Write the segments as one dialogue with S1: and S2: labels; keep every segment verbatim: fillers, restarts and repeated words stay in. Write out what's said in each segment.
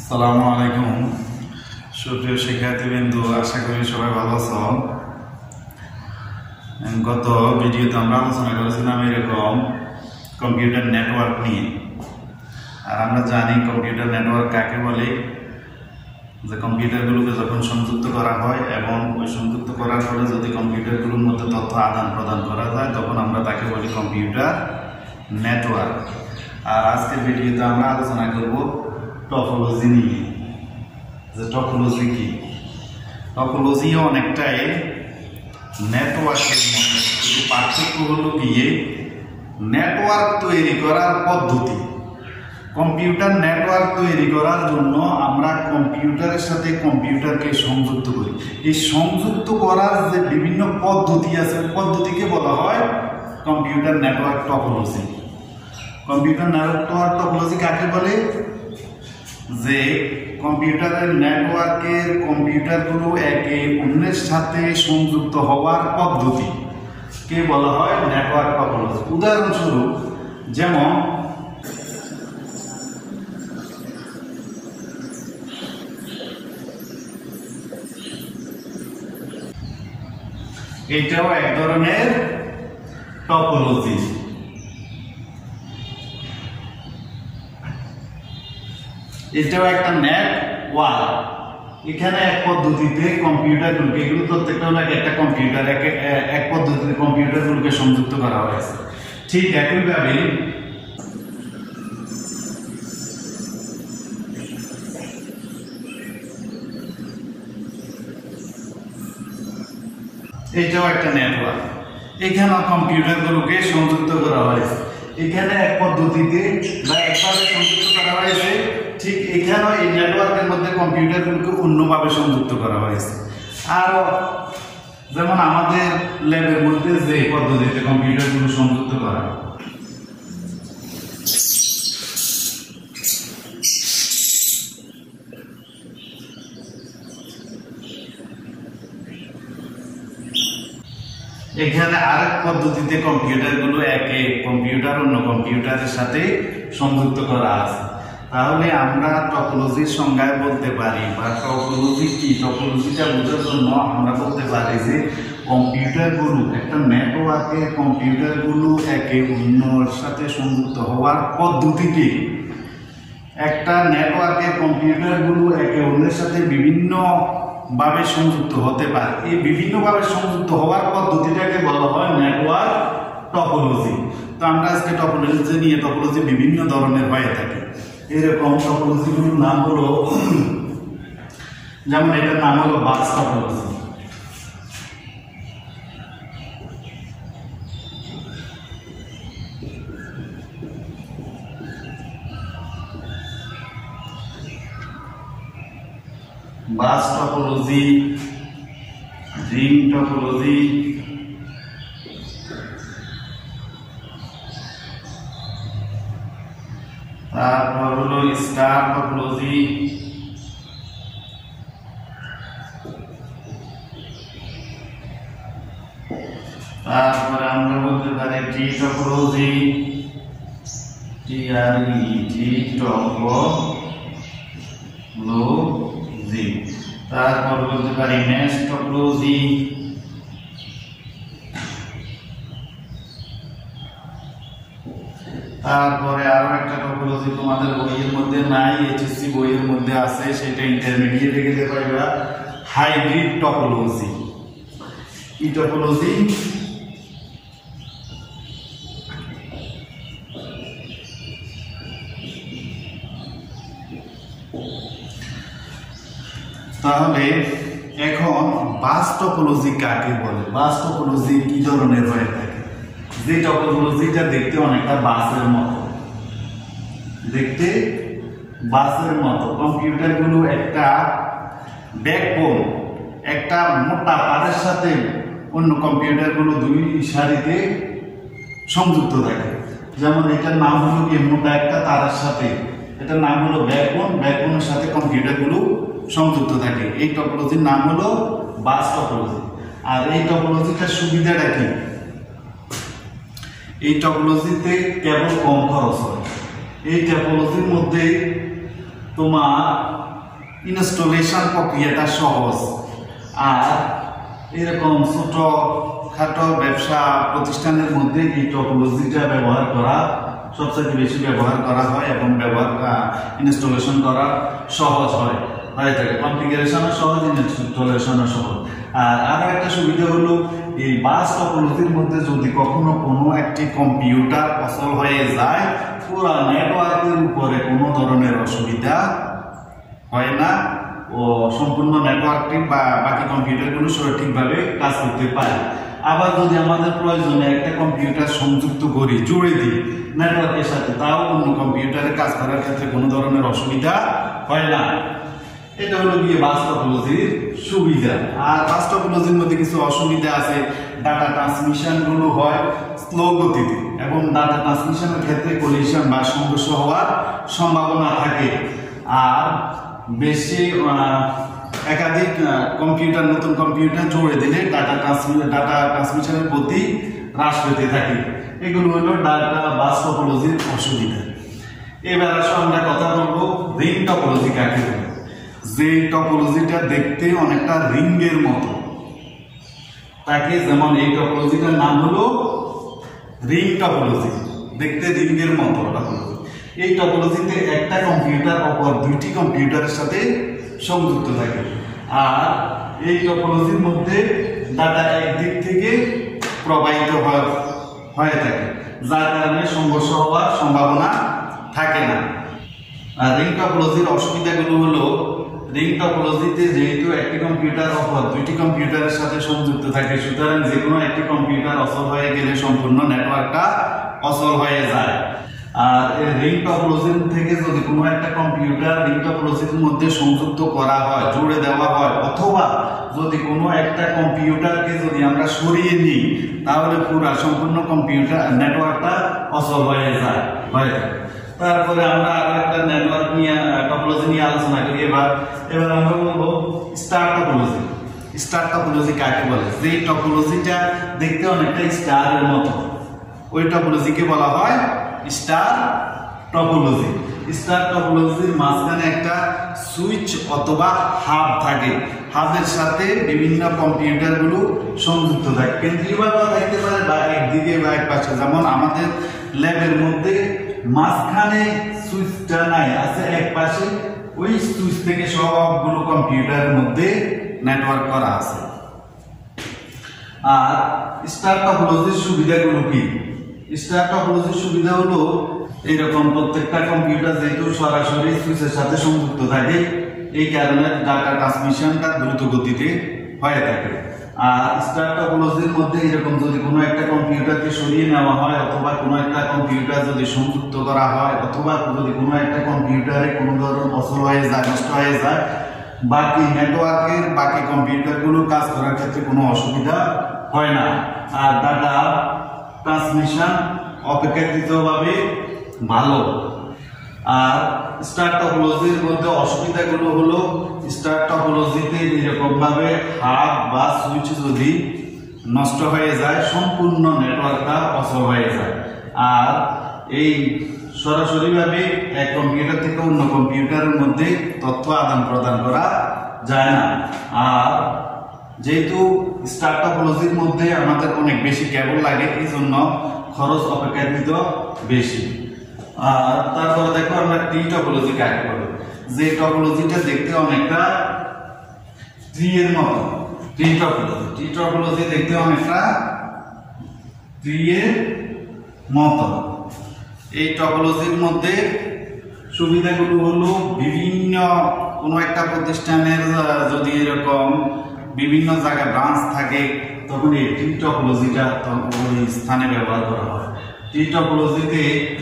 S1: আসসালামু আলাইকুম সুপ্রিয় শিক্ষার্থীবৃন্দ, আশা করি সবাই ভালো আছো। গত ভিডিওতে আমরা আলোচনা করেছিলাম এরকম কম্পিউটার নেটওয়ার্ক নিয়ে। আর আমরা জানি কম্পিউটার নেটওয়ার্ক কাকে বলে, যে কম্পিউটারগুলোকে যখন সংযুক্ত করা হয় এবং ওই সংযুক্ত করার ফলে যদি কম্পিউটারগুলোর মধ্যে তথ্য আদান প্রদান করা যায় তখন আমরা তাকে বলি কম্পিউটার নেটওয়ার্ক। আর আজকের ভিডিওতে আমরা আলোচনা করব টপোলজি নিয়ে। যে টপোলজি কি, টপোলজিও অনেকটাই নেটওয়ার্কের মতো, কিন্তু পার্থক্য হলো গিয়ে নেটওয়ার্ক তৈরি করার পদ্ধতি। কম্পিউটার নেটওয়ার্ক তৈরি করার জন্য আমরা কম্পিউটারের সাথে কম্পিউটারকে সংযুক্ত করি। এই সংযুক্ত করার যে বিভিন্ন পদ্ধতি আছে ওই পদ্ধতিকে বলা হয় computer network topology. Computer network topology কাকে বলে? যে কম্পিউটারের নেটওয়ার্কের কম্পিউটারগুলো একে অন্যের সাথে সংযুক্ত হওয়ার পদ্ধতি কে বলা হয় নেটওয়ার্ক টপোলজি। উদাহরণস্বরূপ, যেমন এটাও এক ধরনের টপোলজি। এটাও একটা নেটওয়ার্ক। এখানে এক পদ্ধতিতে কম্পিউটারগুলোকে, এগুলো প্রত্যেকটা হলো একটা কম্পিউটার, এক পদ্ধতিতে কম্পিউটারগুলোকে সংযুক্ত করা হয়েছে। ঠিক একইভাবে এটাও একটা নেটওয়ার্ক। এখানেও কম্পিউটারগুলোকে সংযুক্ত করা হয়েছে। এখানে এক পদ্ধতিতে বা একভাবে সংযুক্ত করা হয়েছে, ঠিক এখানেও এই নেটওয়ার্কের মধ্যে কম্পিউটারগুলোকে অন্যভাবে সংযুক্ত করা হয়েছে। আর যেমন আমাদের ল্যাবের মধ্যে যে পদ্ধতিতে কম্পিউটারগুলো সংযুক্ত করা, এখানে আরেক পদ্ধতিতে কম্পিউটারগুলো একে কম্পিউটার অন্য কম্পিউটারের সাথে সংযুক্ত করা আছে। তাহলে আমরা টপোলজির সংজ্ঞায় বলতে পারি, বা টপোলজি কি, টপোলজিটা বোঝার জন্য আমরা বলতে পারি যে কম্পিউটারগুলো একটা নেটওয়ার্কে কম্পিউটারগুলো একে অন্যর সাথে সংযুক্ত হওয়ার পদ্ধতিটি। একটা নেটওয়ার্কে কম্পিউটারগুলো একে অন্যের সাথে বিভিন্ন ভাবে সংযুক্ত হতে পারে। এই বিভিন্নভাবে সংযুক্ত হওয়ার পদ্ধতিটাকে বলা হয় নেটওয়ার্ক টপোলজি। তো আমরা আজকে টপোলজি নিয়ে, টপোলজি বিভিন্ন ধরনের হয়ে থাকে। এরকম টপোলজিগুলোর নাম হলো, যেমন এটার নাম হলো bus topology. Bus topology, ring topology, তারপর হলো স্টার টপোলজি, তারপরে আমরা বলতে পারি টি টপোলজি, টি আর ই টি টপোলজি। তারপর বলতে পারি মেশ টপোলজি, তারপরে আরো একটা টপোলজি তোমাদের বইয়ের মধ্যে নাই, এইচএসসি বইয়ের মধ্যে আছে, সেটা ইন্টারমিডিয়েটে গেলে পাইবা, হাইব্রিড টপোলজি। এই টপোলজি তাহলে এখন বাস টপোলজি কাকে বলে, বাস টপোলজি কি ধরনের হয়ে থাকে? যে টপোলজিটা দেখতে অনেকটা বাসের মতো, দেখতে বাসের মতো। কম্পিউটারগুলো একটা ব্যাকবোন, একটা মোটা তারের সাথে অন্য কম্পিউটারগুলো দুই সারিতে সংযুক্ত থাকে। যেমন এটার নাম হলো কি, মোটা একটা তারের সাথে, এটার নাম হলো ব্যাকবোন, ব্যাকবোনের সাথে কম্পিউটারগুলো সংযুক্ত থাকে। এই টপোলজির নাম হলো বাস টপোলজি। আর এই টপোলজিটার সুবিধাটা কি? এই টপোলজিতে কেবল কম খরচ হয়। এই টপোলজির মধ্যে তোমার ইনস্টলেশন প্রক্রিয়াটা সহজ। আর এরকম ছোট খাটো ব্যবসা প্রতিষ্ঠানের মধ্যে এই টপোলজিটা ব্যবহার করা সবচেয়ে বেশি ব্যবহার করা হয় এবং ব্যবহার ইনস্টলেশন করা সহজ হয় হয়ে থাকে। কনফিগারেশনও সহজ, ইনস্টলেশনও সহজ। আর আরো একটা সুবিধা হলো এই বাস টপোলজির মধ্যে যদি কখনো কোনো একটি কম্পিউটার অচল হয়ে যায়, পুরো নেটওয়ার্কের উপরে কোনো ধরনের অসুবিধা হয় না ও সম্পূর্ণ নেটওয়ার্কটি বা বাকি কম্পিউটারগুলো সঠিকভাবে কাজ করতে পারে। আবার যদি আমাদের প্রয়োজনে একটা কম্পিউটার সংযুক্ত করি, জুড়ে দিই নেটওয়ার্কের সাথে, তাও অন্য কম্পিউটারে কাজ করার ক্ষেত্রে কোনো ধরনের অসুবিধা হয় না। এটা হলো গিয়ে বাস টপোলজির সুবিধা। আর বাস টপোলজির মধ্যে কিছু অসুবিধা আছে। ডাটা ট্রান্সমিশন গুলো হয় স্লো গতিতে এবং ডাটা ট্রান্সমিশনের ক্ষেত্রে কলিশন বা সংঘর্ষ হওয়ার সম্ভাবনা থাকে। আর বেশি একাধিক কম্পিউটার নতুন কম্পিউটার জুড়ে দিলে ডাটা ট্রান্সমিশন ডাটা ট্রান্সমিশনের গতি হ্রাস পেতে থাকে। এগুলো হলো ডাটা বাস টপোলজির অসুবিধা। এবার আসো আমরা কথা বলবো রিং টপোলজি কাকে বলে। যে টপোলজিটা দেখতে অনেকটা রিংয়ের মতো, তাকে যেমন এই টপোলজিটার নাম হলো রিং টপোলজি, দেখতে রিংয়ের মতো টপোলজি। এই টপোলজিতে একটা কম্পিউটার অপর দুইটি কম্পিউটারের সাথে সংযুক্ত থাকে। আর এই টপোলজির মধ্যে ডাটা একদিক থেকে প্রবাহিত হয়ে থাকে, যার কারণে সংঘর্ষ হওয়ার সম্ভাবনা থাকে না। আর রিং টপোলজির অসুবিধাগুলো হলো, রিং টপোলজিতে যেহেতু একটি কম্পিউটার অপর দুইটি কম্পিউটারের সাথে সংযুক্ত থাকে, সুতরাং যে কোনো একটি কম্পিউটার অচল হয়ে গেলে সম্পূর্ণ নেটওয়ার্কটা অচল হয়ে যায়। আর এই রিং টপোলজির থেকে যদি কোনো একটা কম্পিউটার রিং টপোলজির মধ্যে সংযুক্ত করা হয়, জুড়ে দেওয়া হয়, অথবা যদি কোনো একটা কম্পিউটারকে যদি আমরা সরিয়ে নিই, তাহলে পুরো সম্পূর্ণ কম্পিউটার নেটওয়ার্কটা অচল হয়ে যায় হয়। তারপরে আমরা আরো একটা নেটওয়ার্ক নিয়ে টপোলজি নিয়ে আলোচনা করি। এবার এবার আমরা বলবো স্টার টপোলজি। স্টার টপোলজি কাকে বলে? যে টপোলজিটা দেখতে অনেকটা স্টারের মতো, ওই টপোলজিকে বলা হয় স্টার টপোলজি। স্টার টপোলজির মাঝখানে একটা সুইচ অথবা হাব থাকে, হাবের সাথে বিভিন্ন কম্পিউটারগুলো সংযুক্ত থাকে, কেন্দ্রীয়ভাবে থাকতে পারে বা একদিকে বা এক পাশে। যেমন আমাদের ল্যাবের মধ্যে মাঝখানে সুইচটা নাই, আছে এক পাশে, ওই সুইচ থেকে সবগুলো কম্পিউটারের মধ্যে নেটওয়ার্ক করা আছে। আর স্টার টপোলজির সুবিধাগুলো কি? স্টার টপোলজির সুবিধা হলো এইরকম প্রত্যেকটা কম্পিউটার যেহেতু সরাসরি সুইচের সাথে সংযুক্ত থাকে, এই কারণে ডাটা ট্রান্সমিশনটা দ্রুত গতিতে হয়ে থাকে। আর স্টার টপোলজির মধ্যে এরকম যদি কোনো একটা কম্পিউটারকে সরিয়ে নেওয়া হয়, অথবা কোনো একটা কম্পিউটার যদি সংযুক্ত করা হয়, অথবা যদি কোনো একটা কম্পিউটারে কোনো ধরনের অচল হয়ে যায়, নষ্ট হয়ে যায়, বাকি নেটওয়ার্কের বাকি কম্পিউটারগুলো কাজ করার ক্ষেত্রে কোনো অসুবিধা হয় না। আর ডাটা ট্রান্সমিশন অপেক্ষাকৃতভাবে ভালো। আর স্টার টপোলজির মধ্যে অসুবিধাগুলো হলো, স্টার টপোলজিতে এরকম ভাবে হাব বা সুইচ যদি নষ্ট হয়ে যায়, সম্পূর্ণ নেটওয়ার্কটা অচল হয়ে যায়। আর এই সরাসরিভাবে এক কম্পিউটার থেকে অন্য কম্পিউটারের মধ্যে তথ্য আদান প্রদান করা যায় না। আর যেহেতু স্টার টপোলজির মধ্যে আমাদের অনেক বেশি কেবল লাগে, এই জন্য খরচ অপেক্ষাকৃত বেশি। আর তারপরে দেখো আমরা টি টপোলজি কাকে বলে। যে টপোলজিটা দেখতে অনেকটা ট্রি এর মতো, টি টপোলজি। টি টপোলজি দেখতে অনেকটা ট্রি এর মতো। এই টপোলজির মধ্যে সুবিধাগুলো হলো, বিভিন্ন কোনো একটা প্রতিষ্ঠানের যদি এরকম বিভিন্ন জায়গায় ব্রাঞ্চ থাকে, তখন এই টি টপোলজিটা ওই স্থানে ব্যবহার করা হয়। টি টপোলজিতে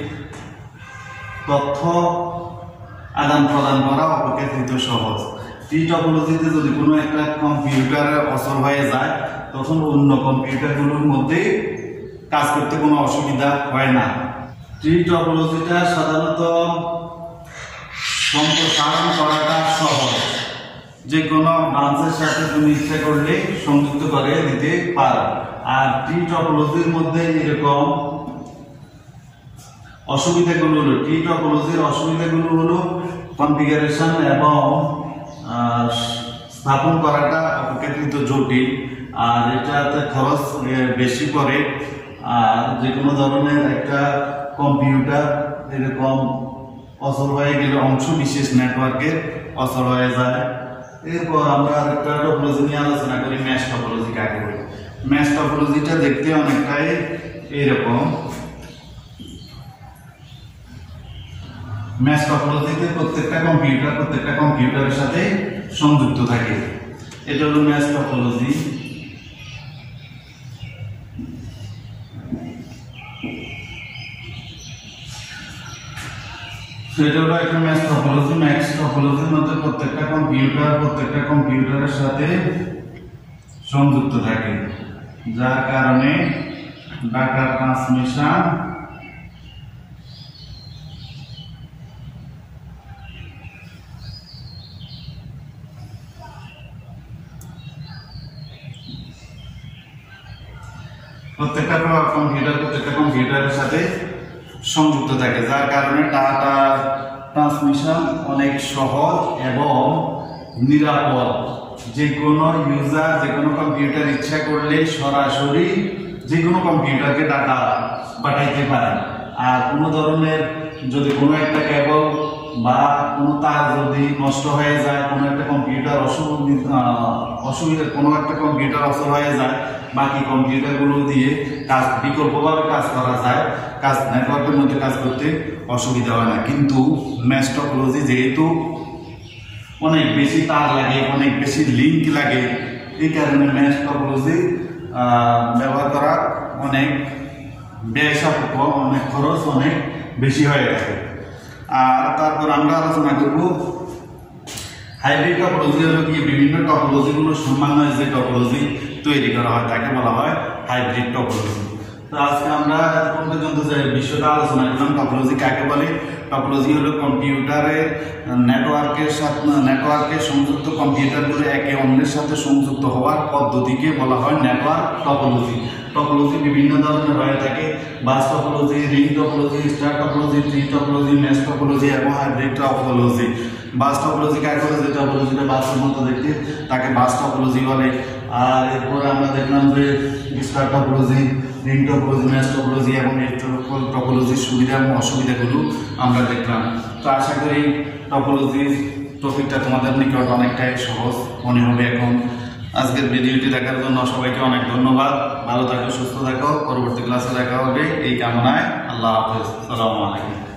S1: তথ্য আদান প্রদান করা অপেক্ষাকৃত সহজ। টি টপোলজিতে যদি কোনো একটা কম্পিউটার অচল হয়ে যায়, তখন অন্য কম্পিউটারগুলোর মধ্যে কাজ করতে কোনো অসুবিধা হয় না। টি টপোলজিটা সাধারণত সম্প্রসারণ করাটা সহজ, যে কোনো ব্রাঞ্চের সাথে তুমি ইচ্ছা করলে সংযুক্ত করে দিতে পারো। আর টি টপোলজির মধ্যে এরকম অসুবিধাগুলো হলো, টি টপোলজির অসুবিধাগুলো হলো কনফিগারেশন এবং স্থাপন করাটা অপেক্ষাকৃত জটিল, আর এটাতে খরচ বেশি পড়ে। আর যে কোনো ধরনের একটা কম্পিউটার এরকম অচল হয়ে গেলে অংশ বিশেষ নেটওয়ার্কের অচল হয়ে যায়। এরপর আমরা একটা টপোলজি নিয়ে আলোচনা করি, ম্যাশ টপোলজি কাকে বলে। ম্যাশ টপোলজিটা দেখতে অনেকটাই এইরকম। ম্যাশ টপোলজিতে প্রত্যেকটা কম্পিউটার প্রত্যেকটা কম্পিউটারের সাথে সংযুক্ত থাকে। এটা হলো ম্যাশ টপোলজি। সেটা হলো একটা ম্যাশ টপোলজি। ম্যাশ টপোলজির মধ্যে প্রত্যেকটা কম্পিউটার প্রত্যেকটা কম্পিউটারের সাথে সংযুক্ত থাকে, যার কারণে ডাটা ট্রান্সমিশন প্রত্যেকটা কম্পিউটার প্রত্যেকটা কম্পিউটারের সাথে সংযুক্ত থাকে, যার কারণে ডাটা ট্রান্সমিশন অনেক সহজ এবং নিরাপদ। যে কোনো ইউজার যে কোনো কম্পিউটার ইচ্ছা করলে সরাসরি যে কোনো কম্পিউটারকে ডাটা পাঠাইতে পারে। আর কোনো ধরনের যদি কোনো একটা কেবল বা কোনো তার যদি নষ্ট হয়ে যায়, কোনো একটা কম্পিউটার অসুবিধা অসুবিধা কোনো একটা কম্পিউটার অসুবিধা হয়ে যায়, বাকি কম্পিউটারগুলো দিয়ে কাজ বিকল্পভাবে কাজ করা যায়, কাজ নেটওয়ার্কের মধ্যে কাজ করতে অসুবিধা হয় না। কিন্তু ম্যাশ টপোলজি যেহেতু অনেক বেশি তার লাগে, অনেক বেশি লিঙ্ক লাগে, এই কারণে ম্যাশ টপোলজি ব্যবহার করা অনেক ব্যয় সাপেক্ষ, অনেক খরচ অনেক বেশি হয়ে থাকে। আর তারপর আমরা আলোচনা করব হাইব্রিড টপোলজি। হলো কি, বিভিন্ন টপোলজিগুলো সমন্বয়ে যে টপোলজি তৈরি করা হয় তাকে বলা হয় হাইব্রিড টপোলজি। তো আজকে আমরা এখন পর্যন্ত যে বিষয়টা আলোচনা করলাম, টপোলজি কাকে বলে। টপোলজি হলো কম্পিউটারের নেটওয়ার্কের সাথে নেটওয়ার্কে সংযুক্ত কম্পিউটারগুলো একে অন্যের সাথে সংযুক্ত হওয়ার পদ্ধতিকে বলা হয় নেটওয়ার্ক টপোলজি। টপোলজি বিভিন্ন ধরনের হয়ে থাকে, bus topology, ring topology, star topology, tree topology, mesh topology এবং হাইব্রিড টপোলজি। বাস টপোলজি কাকে বলে, যে টপোলজিটা বাসের মতো দেখতে তাকে বাস টপোলজি বলে। আর এরপরে আমরা দেখলাম যে star topology, ring topology, mesh topology এবং এই টপোলজির সুবিধা এবং অসুবিধাগুলো আমরা দেখলাম। তো আশা করি টপোলজির টপিকটা তোমাদের নিকট অনেকটাই সহজ মনে হবে এখন। আজকের ভিডিওটি দেখার জন্য সবাইকে অনেক ধন্যবাদ। ভালো থাকো, সুস্থ থাকো, পরবর্তী ক্লাসে দেখা হবে এই কামনায়। আল্লাহ হাফেজ, আসসালামু আলাইকুম।